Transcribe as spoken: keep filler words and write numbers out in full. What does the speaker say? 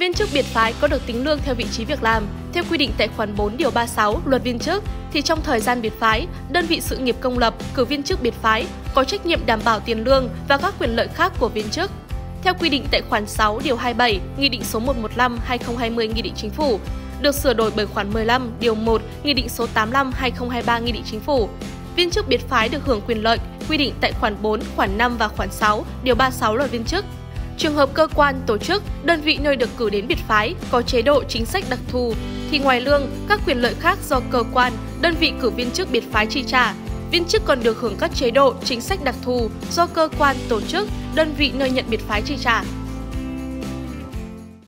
Viên chức biệt phái có được tính lương theo vị trí việc làm. Theo quy định tại khoản bốn điều ba mươi sáu Luật Viên chức, thì trong thời gian biệt phái, đơn vị sự nghiệp công lập cử viên chức biệt phái có trách nhiệm đảm bảo tiền lương và các quyền lợi khác của viên chức. Theo quy định tại khoản sáu điều hai mươi bảy Nghị định số một trăm mười lăm trên hai nghìn không trăm hai mươi Nghị định Chính phủ, được sửa đổi bởi khoản mười lăm điều một Nghị định số tám mươi lăm trên hai nghìn không trăm hai mươi ba Nghị định Chính phủ. Viên chức biệt phái được hưởng quyền lợi quy định tại khoản bốn, khoản năm và khoản sáu điều ba mươi sáu Luật Viên chức. Trường hợp cơ quan, tổ chức, đơn vị nơi được cử đến biệt phái có chế độ chính sách đặc thù, thì ngoài lương, các quyền lợi khác do cơ quan, đơn vị cử viên chức biệt phái chi trả, viên chức còn được hưởng các chế độ chính sách đặc thù do cơ quan, tổ chức, đơn vị nơi nhận biệt phái chi trả.